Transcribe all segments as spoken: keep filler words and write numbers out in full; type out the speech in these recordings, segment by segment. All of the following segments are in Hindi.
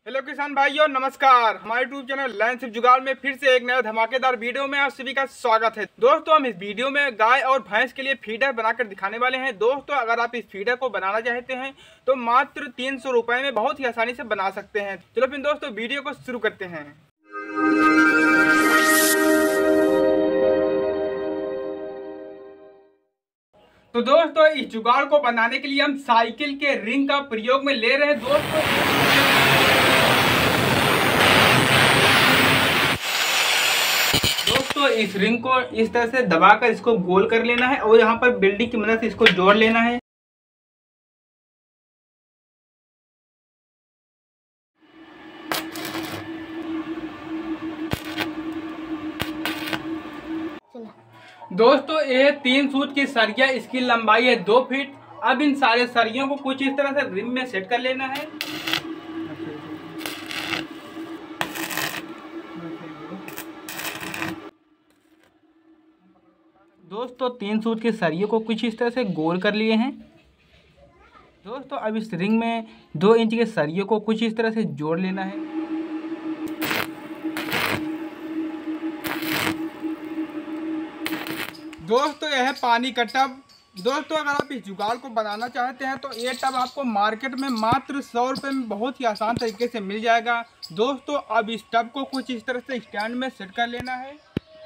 हेलो किसान भाइयों, नमस्कार। हमारे यूट्यूब चैनल लाइन सिर्फ जुगाड़ में फिर से एक नया धमाकेदार वीडियो में आप सभी का स्वागत है। दोस्तों, हम इस वीडियो में गाय और भैंस के लिए फीडर बनाकर दिखाने वाले हैं। दोस्तों, अगर आप इस फीडर को बनाना चाहते हैं तो मात्र तीन सौ रुपए में बहुत ही आसानी से बना सकते हैं। चलो फिर दोस्तों, वीडियो को शुरू करते हैं। तो दोस्तों, इस जुगाड़ को बनाने के लिए हम साइकिल के रिंग का प्रयोग में ले रहे हैं। दोस्तों दोस्तों इस रिंग को इस तरह से दबाकर इसको गोल कर लेना है और यहाँ पर बिल्डिंग की मदद से इसको जोड़ लेना है। दोस्तों, ये तीन सूत की सरिया, इसकी लंबाई है दो फीट। अब इन सारे सरियों को कुछ इस तरह से रिम में सेट कर लेना है। दोस्तों, तीन सूत के सरियों को कुछ इस तरह से गोल कर लिए हैं। दोस्तों, अब इस रिंग में दो इंच के सरियों को कुछ इस तरह से जोड़ लेना है। दोस्तों, यह है पानी का टब। दोस्तों, अगर आप इस जुगाड़ को बनाना चाहते हैं तो ये टब आपको मार्केट में मात्र सौ रुपये में बहुत ही आसान तरीके से मिल जाएगा। दोस्तों, अब इस टब को कुछ इस तरह से स्टैंड में सेट कर लेना है।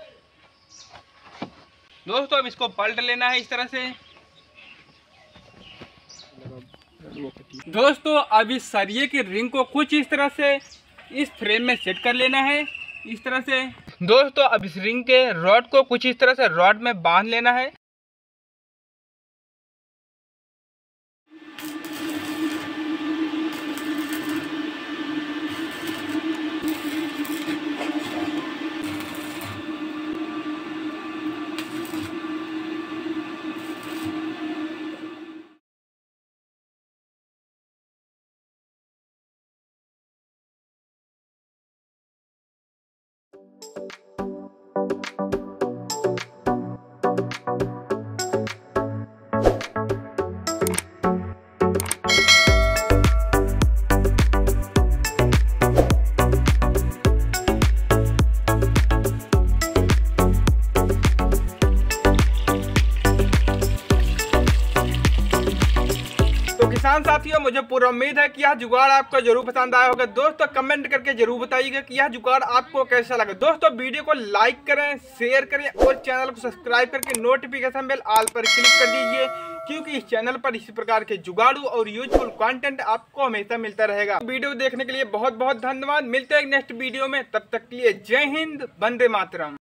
दोस्तों, अब इसको पलट लेना है इस तरह से। दोस्तों, अब इस सरिये की रिंग को कुछ इस तरह से इस फ्रेम में सेट कर लेना है, इस तरह से। दोस्तों, अब इस रिंग के रॉड को कुछ इस तरह से रॉड में बांध लेना है। तो किसान साथियों, मुझे पूरा उम्मीद है कि यह जुगाड़ आपको जरूर पसंद आया होगा। दोस्तों, कमेंट करके जरूर बताइएगा कि यह जुगाड़ आपको कैसा लगा। दोस्तों, वीडियो को लाइक करें, शेयर करें और चैनल को सब्सक्राइब करके नोटिफिकेशन बेल ऑल पर क्लिक कर दीजिए, क्योंकि इस चैनल पर इसी प्रकार के जुगाड़ू और यूजफुल कंटेंट आपको हमेशा मिलता रहेगा। वीडियो देखने के लिए बहुत बहुत धन्यवाद। मिलते हैं नेक्स्ट वीडियो में, तब तक के लिए जय हिंद, वंदे मातरम।